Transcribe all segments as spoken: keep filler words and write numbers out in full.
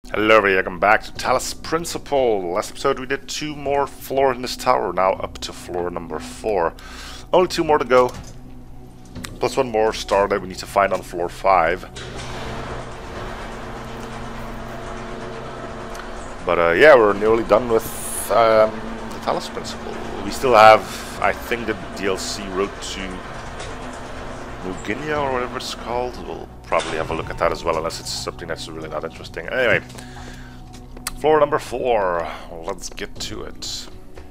Hello everybody, welcome back to Talos Principle. Last episode we did two more floors in this tower, now up to floor number four. Only two more to go. Plus one more star that we need to find on floor five. But uh, yeah, we're nearly done with um, the Talos Principle. We still have, I think, the D L C Road to Muginia or whatever it's called. We'll probably have a look at that as well, unless it's something that's really not interesting. Anyway, floor number four. Let's get to it.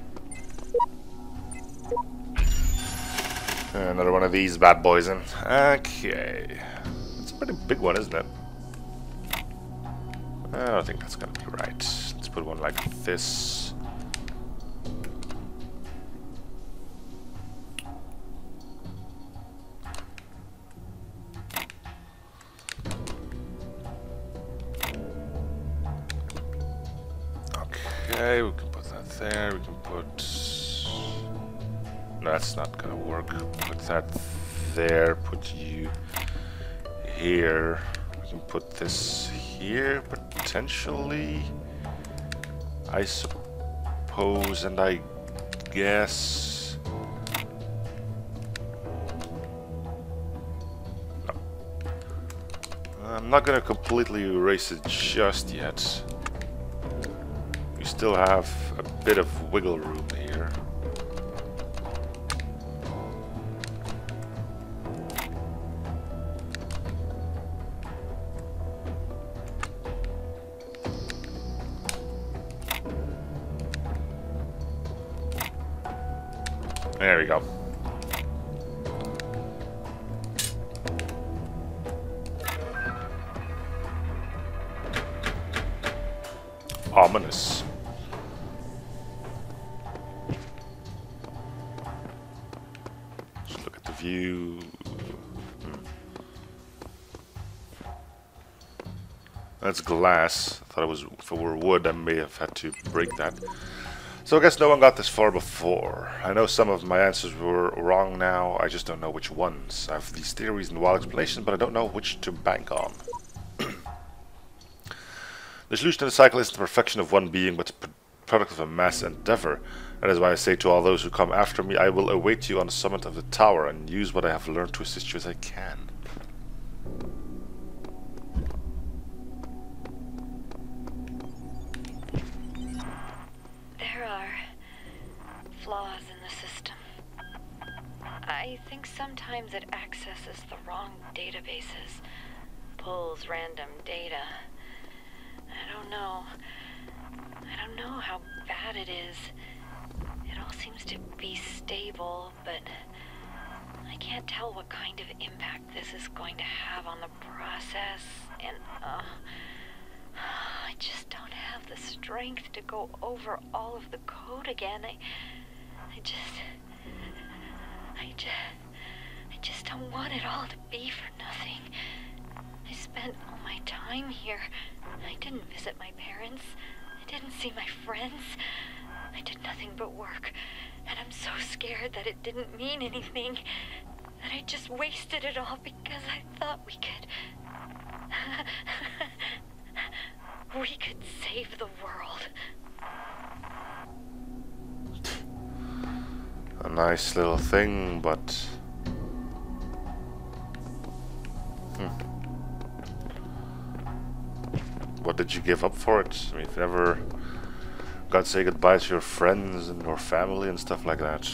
Another one of these bad boys in. Okay. It's a pretty big one, isn't it? I don't think that's gonna be right. Let's put one like this. Okay, we can put that there. We can put... No, that's not gonna work. Put that there. Put you here. We can put this here, potentially. I suppose, and I guess... No. I'm not gonna completely erase it just yet. We still have a bit of wiggle room here. There we go. Ominous. Just look at the view. Hmm. That's glass. I thought it was, if it were wood, I may have had to break that. So I guess no one got this far before. I know some of my answers were wrong now, I just don't know which ones. I have these theories and wild explanations, but I don't know which to bank on. The solution to the cycle isn't the perfection of one being, but the product of a mass endeavor. That is why I say to all those who come after me, I will await you on the summit of the tower and use what I have learned to assist you as I can. Flaws in the system. I think sometimes it accesses the wrong databases, pulls random data. I don't know. I don't know how bad it is. It all seems to be stable, but I can't tell what kind of impact this is going to have on the process, and uh, I just don't have the strength to go over all of the code again. I I just, I just, I just don't want it all to be for nothing. I spent all my time here. I didn't visit my parents. I didn't see my friends. I did nothing but work. And I'm so scared that it didn't mean anything. That I just wasted it all because I thought we could... we could save the world. A nice little thing, but... Hmm. What did you give up for it? I mean, if you never got to say goodbye to your friends and your family and stuff like that.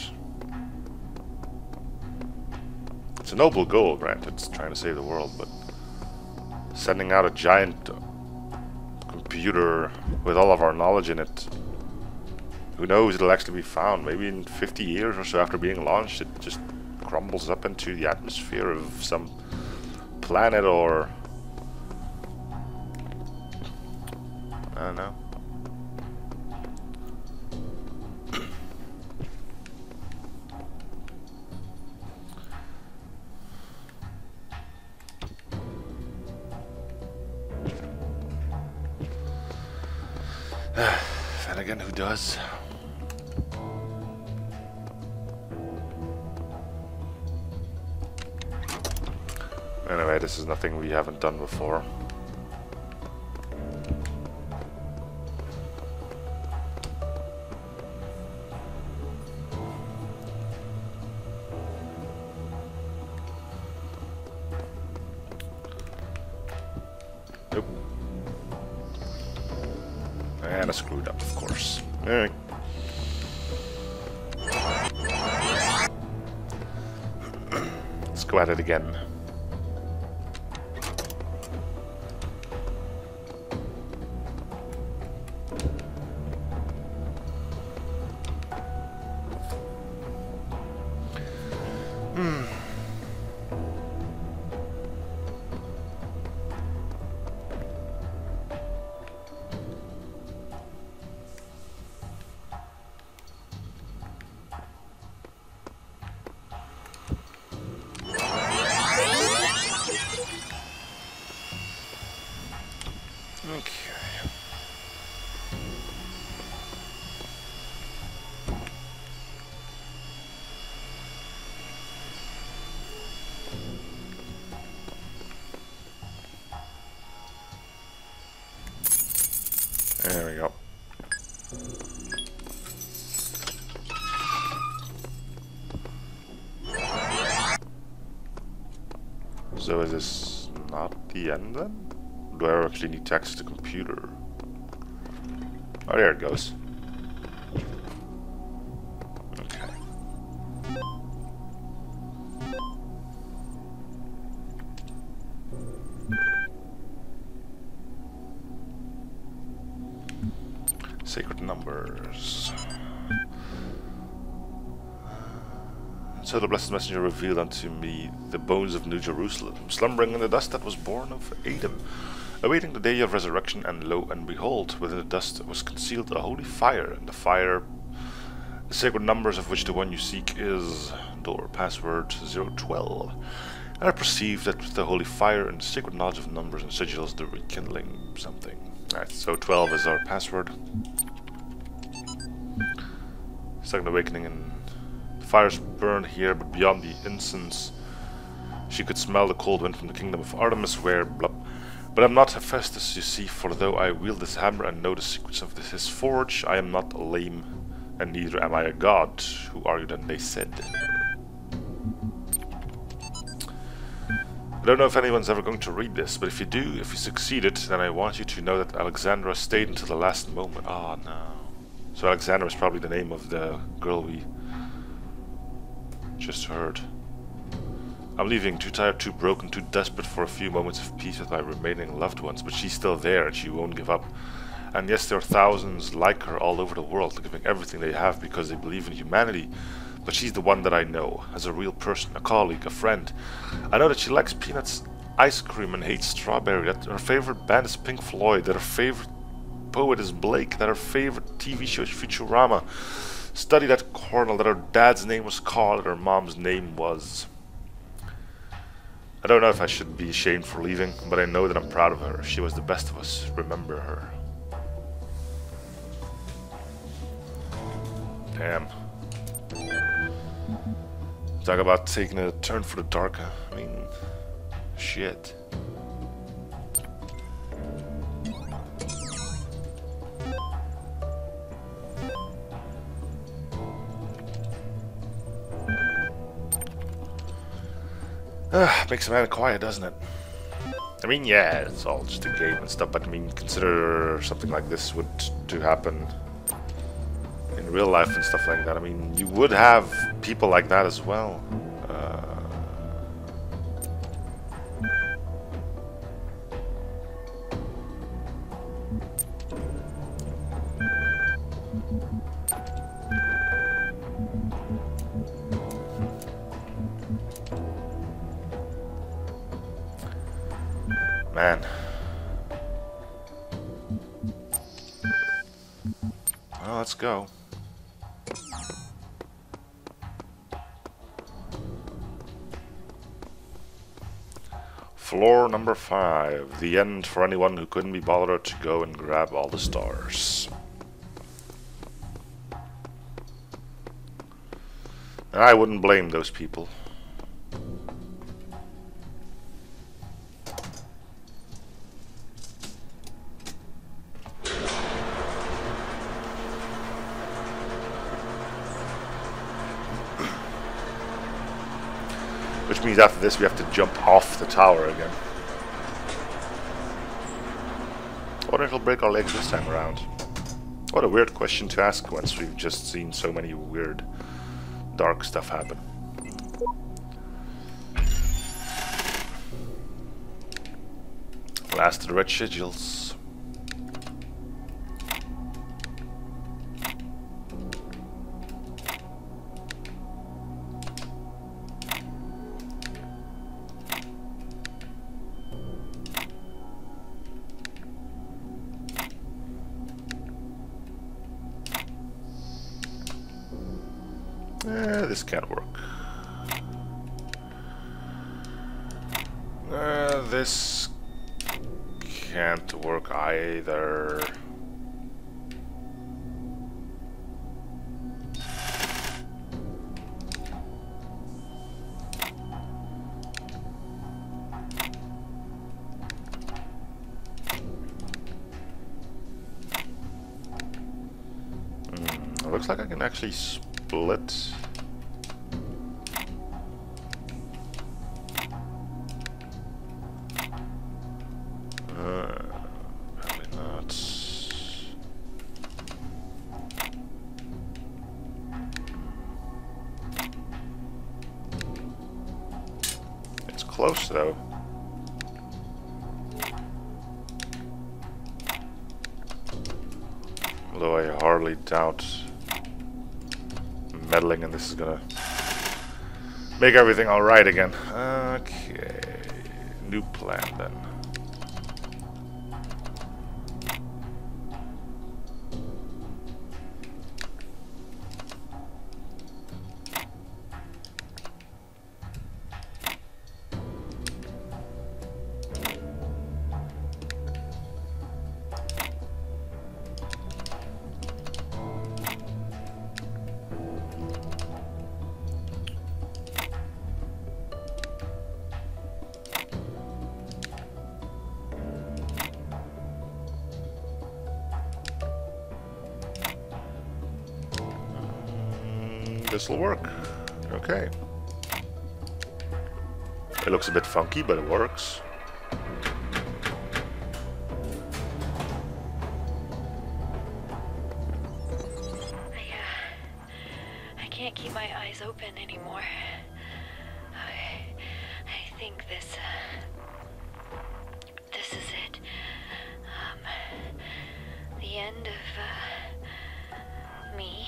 It's a noble goal, granted, it's trying to save the world, but... sending out a giant computer with all of our knowledge in it... Who knows, it'll actually be found. Maybe in fifty years or so after being launched, it just crumbles up into the atmosphere of some planet or... I don't know. And again, who does? Anyway, this is nothing we haven't done before. And I screwed up, of course. Alright. Let's go at it again. Hmm. There we go. So is this not the end then? Do I actually need to access the computer? Oh, there it goes. Okay. Sacred numbers. So the blessed messenger revealed unto me the bones of New Jerusalem, slumbering in the dust that was born of Adam, awaiting the day of resurrection. And lo and behold, within the dust was concealed a holy fire, and the fire, the sacred numbers of which the one you seek is door password zero twelve. And I perceived that with the holy fire and the sacred knowledge of numbers and sigils, the rekindling something. Alright, so twelve is our password. Second awakening, and the fires burned here, but beyond the incense she could smell the cold wind from the kingdom of Artemis, where blah. But I am not Hephaestus, you see, for though I wield this hammer and know the secrets of this his forge, I am not lame, and neither am I a god, who are you then, they said. I don't know if anyone's ever going to read this, but if you do, if you succeeded, then I want you to know that Alexandra stayed until the last moment. Ah, oh, no. So Alexandra is probably the name of the girl we just heard. I'm leaving, too tired, too broken, too desperate for a few moments of peace with my remaining loved ones, but she's still there and she won't give up. And yes, there are thousands like her all over the world, giving everything they have because they believe in humanity. But she's the one that I know, as a real person, a colleague, a friend. I know that she likes peanuts, ice cream, and hates strawberry, that her favorite band is Pink Floyd, that her favorite poet is Blake, that her favorite T V show is Futurama, studied at Cornell, that her dad's name was Carl, that her mom's name was... I don't know if I should be ashamed for leaving, but I know that I'm proud of her. She was the best of us. Remember her. Damn. Talk about taking a turn for the dark. I mean, shit. Uh, makes a man quiet, doesn't it? I mean, yeah, it's all just a game and stuff, but I mean, consider something like this would to happen in real life and stuff like that. I mean, you would have people like that as well. Uh, Man. Well, let's go. Floor number five. The end for anyone who couldn't be bothered to go and grab all the stars. And I wouldn't blame those people. Which means after this we have to jump off the tower again. I wonder if it'll break our legs this time around. What a weird question to ask once we've just seen so many weird, dark stuff happen. Last of the red sigils. Eh, this can't work. Uh, this can't work either. Mm, it looks like I can actually split. Close though. Although I hardly doubt meddling and this is gonna make everything alright again. Okay. New plan then. This will work. Okay. It looks a bit funky, but it works. I, uh, I can't keep my eyes open anymore. I, I think this, uh, this is it. Um, the end of, uh, me.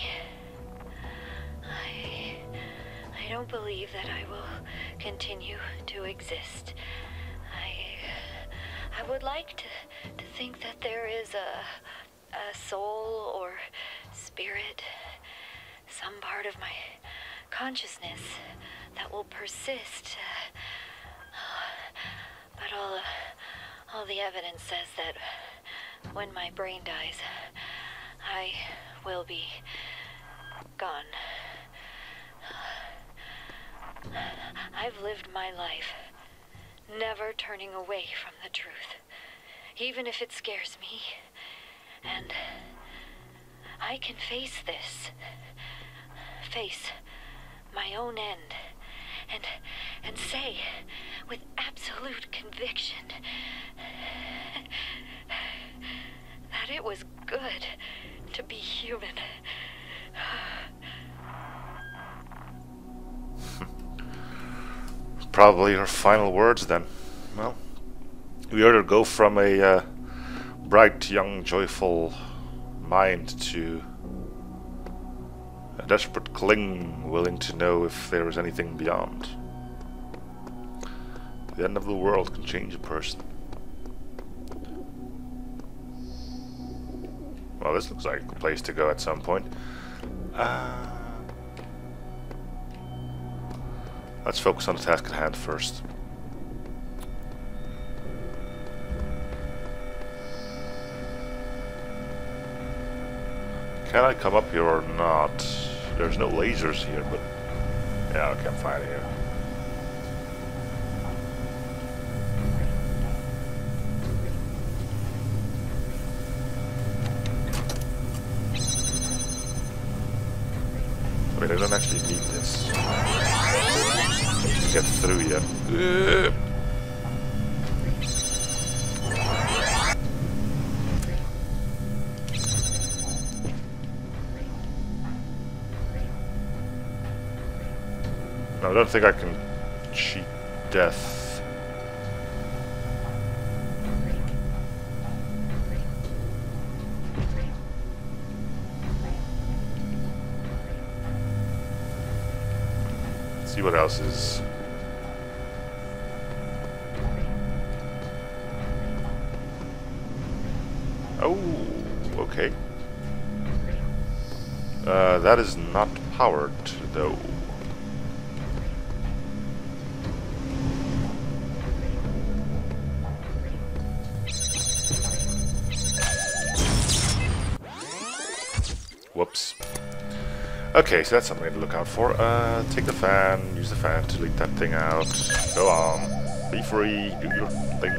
I don't believe that I will continue to exist. I I would like to, to think that there is a, a soul or spirit, some part of my consciousness that will persist. But all, all the evidence says that when my brain dies, I will be gone. I've lived my life, never turning away from the truth, even if it scares me. And I can face this, face my own end, and and say with absolute conviction that it was good to be human. Probably her final words then. Well, we either go from a uh, bright, young, joyful mind to a desperate cling, willing to know if there is anything beyond. The end of the world can change a person. Well, this looks like a place to go at some point. Uh, let's focus on the task at hand first. Can I come up here or not? There's no lasers here, but yeah, I can't find it here. Wait, I don't actually need this to get through yet. Uh. No, I don't think I can cheat death. Let's see what else is. Oh, okay. Uh, that is not powered, though. Whoops. Okay, so that's something to look out for. Uh, take the fan, use the fan to leak that thing out. Go on. Be free, do your thing.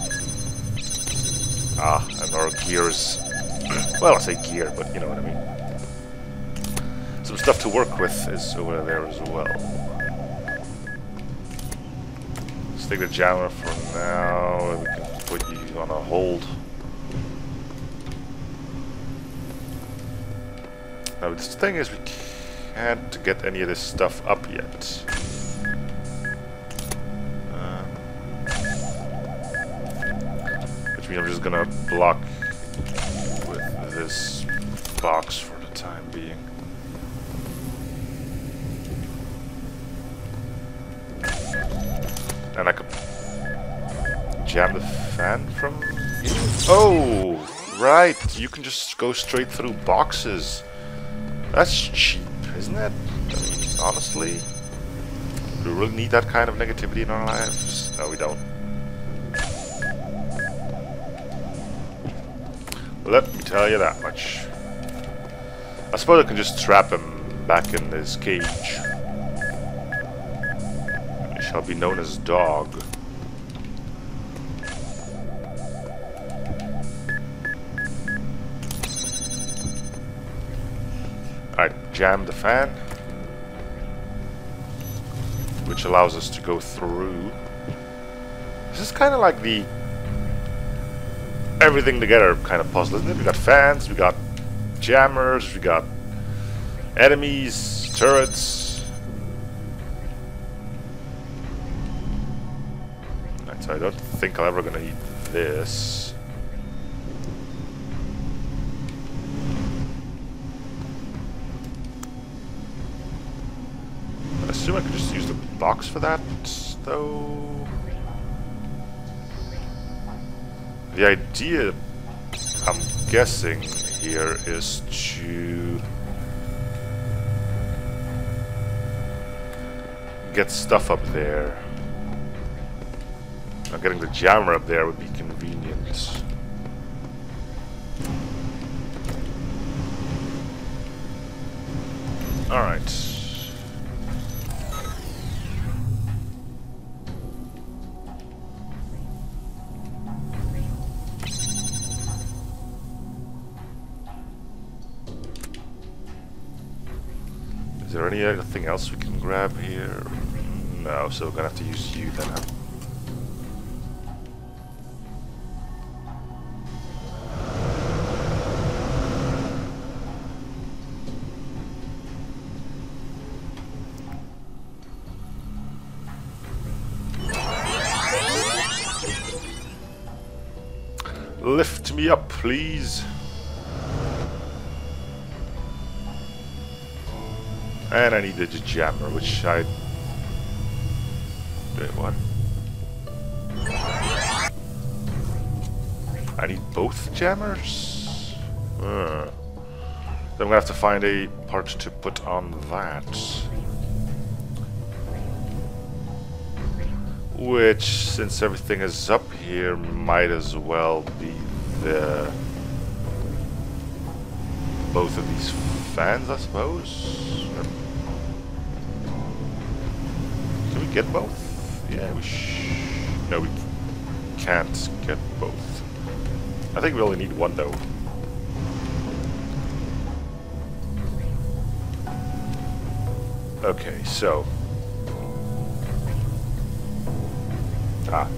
Ah, and our gears. Well, I say gear, but you know what I mean. Some stuff to work with is over there as well. Let's take the jammer for now, and we can put you on a hold. Now, this thing is we can't get any of this stuff up yet. Um, which means I'm just gonna block with this box for the time being. And I could jam the fan from here? Oh, right. You can just go straight through boxes. That's cheap, isn't it? I mean, honestly. Do we really need that kind of negativity in our lives? No, we don't. Let me tell you that much. I suppose I can just trap him back in his cage. He shall be known as Dog. Alright, jam the fan, which allows us to go through. This is kind of like the everything together kind of puzzle, isn't it? We got fans, we got jammers, we got enemies, turrets. Right, so I don't think I'm ever gonna need this. I assume I could just use the box for that, though. The idea, I'm guessing, here is to get stuff up there. Now, getting the jammer up there would be convenient. Alright. Is there any other thing else we can grab here? No, so we're gonna have to use you then, huh? Lift me up, please. And I need the jammer, which I... Wait, what? I need both jammers? Uh. Then I'm gonna have to find a part to put on that. Which, since everything is up here, might as well be the... both of these fans, I suppose? Can we get both? Yeah, we sh... No, we can't get both. I think we only need one, though. Okay, so... Ah.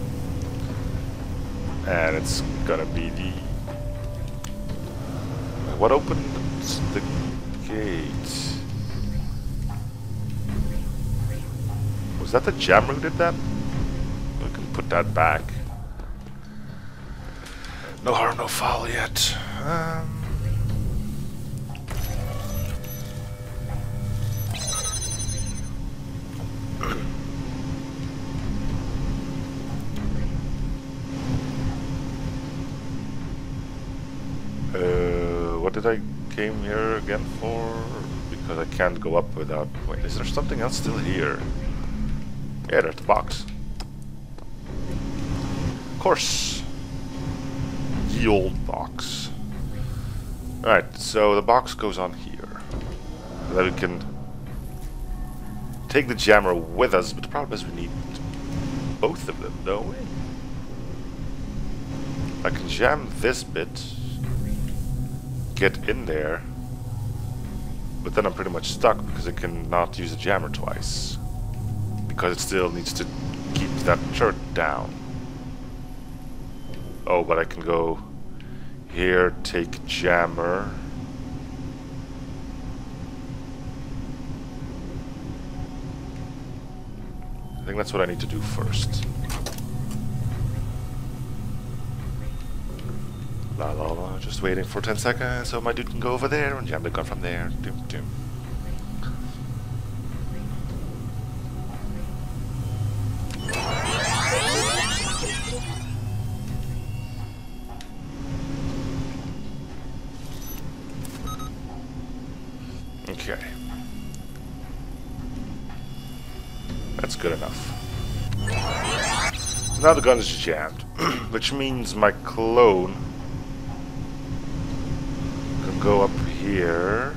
And it's gonna be the... What opens the gate? Was that the jammer who did that? We can put that back. No harm, no foul yet. Um, uh, what did I came here again for? Because I can't go up without... Wait, is there something else still here? Yeah, there's the box. Of course. Ye old box. Alright, so the box goes on here. And then we can take the jammer with us, but the problem is we need both of them, don't we? I can jam this bit, get in there, but then I'm pretty much stuck because I cannot use the jammer twice. Because it still needs to keep that turret down. Oh, but I can go here, take jammer. I think that's what I need to do first. La la la, just waiting for ten seconds so my dude can go over there and jam the gun from there. Doom doom. Okay. That's good enough. So now the gun is jammed, which means my clone can go up here.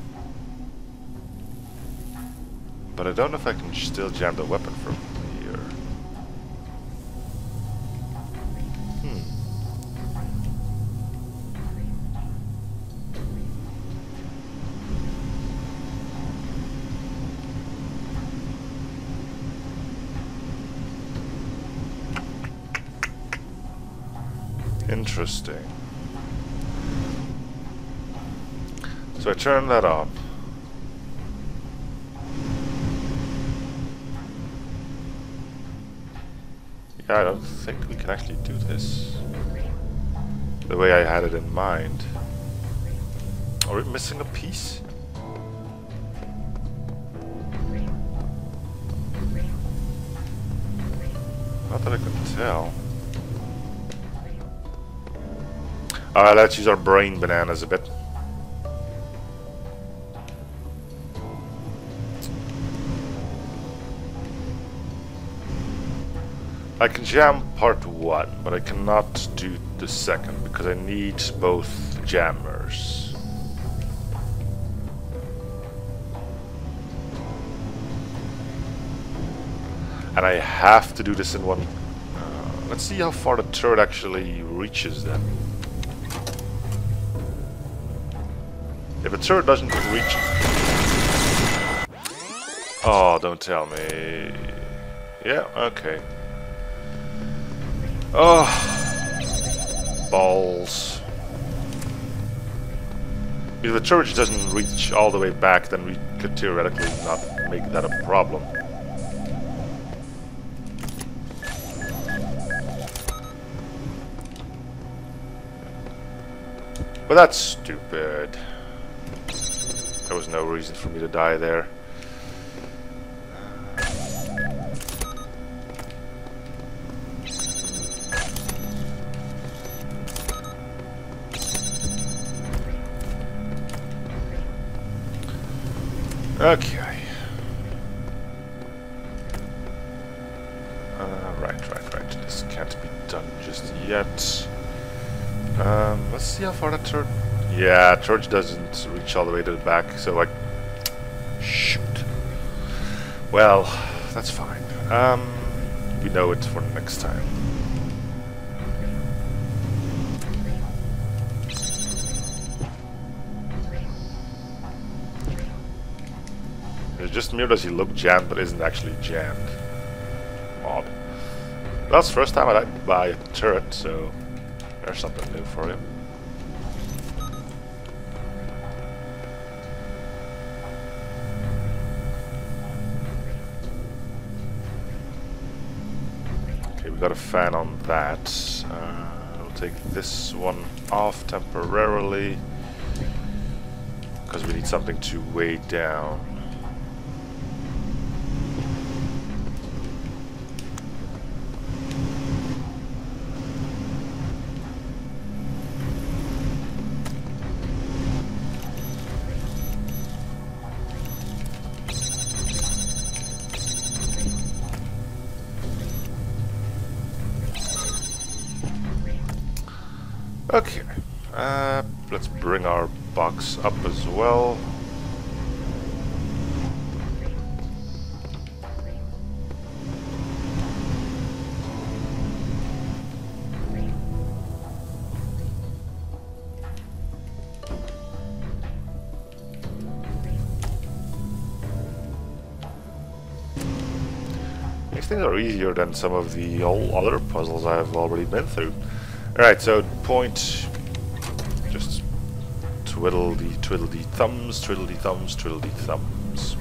But I don't know if I can still jam the weapon from here. Hmm. Interesting. So I turn that on. Yeah, I don't think we can actually do this the way I had it in mind. Are we missing a piece? Not that I can tell. Alright, let's use our brain bananas a bit. I can jam part one, but I cannot do the second because I need both jammers. And I have to do this in one... Uh, let's see how far the turret actually reaches then. If a turret doesn't reach... Oh, don't tell me. Yeah, okay. Oh, balls. If the turret doesn't reach all the way back, then we could theoretically not make that a problem. But that's stupid. There was no reason for me to die there. Okay. Uh, right, right, right. This can't be done just yet. Um, let's see how far that turret... Yeah, turret doesn't reach all the way to the back, so like... Shoot. Well, that's fine. Um, we know it for next time. It's just mere does he look jammed but isn't actually jammed. Odd. That's the first time I died by a turret, so there's something new for him. got a fan on that. Uh, I'll take this one off temporarily because we need something to weigh down. Okay, uh, let's bring our box up as well. These things are easier than some of the all other puzzles I've already been through. Alright, so point, just twiddle the twiddle the thumbs, twiddle the thumbs, twiddle the thumbs.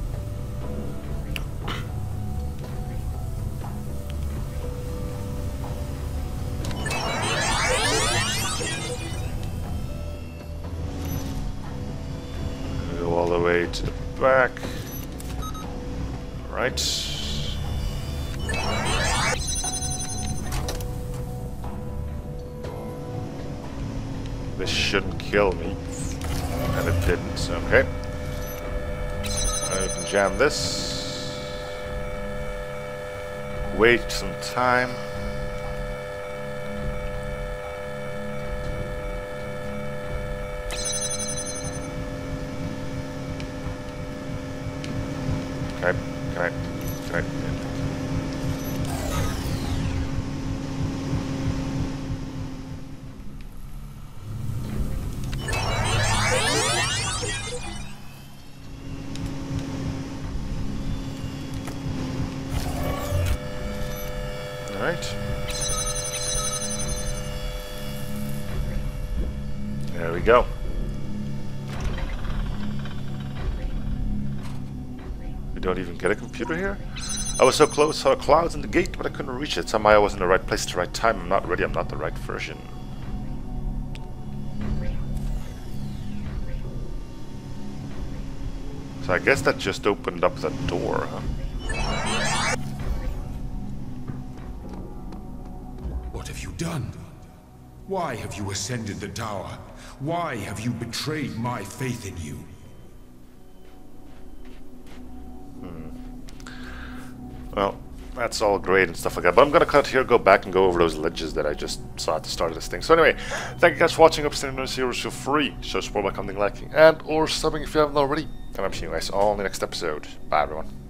Go all the way to the back. Alright. This shouldn't kill me, and it didn't, okay. I can jam this. Wait some time. Can I, can I, can I? Alright. There we go. We don't even get a computer here? I was so close, saw clouds in the gate, but I couldn't reach it. Somehow I was in the right place at the right time. I'm not ready, I'm not the right version. So I guess that just opened up the door, huh? What have you done? Why have you ascended the tower? Why have you betrayed my faith in you? Hmm. Well, that's all great and stuff like that, but I'm gonna cut here, go back and go over those ledges that I just saw at the start of this thing. So anyway, thank you guys for watching. Upstairs no series for free. Show support by commenting, liking, and or subbing if you haven't already. And I'm seeing you guys all in the next episode. Bye everyone.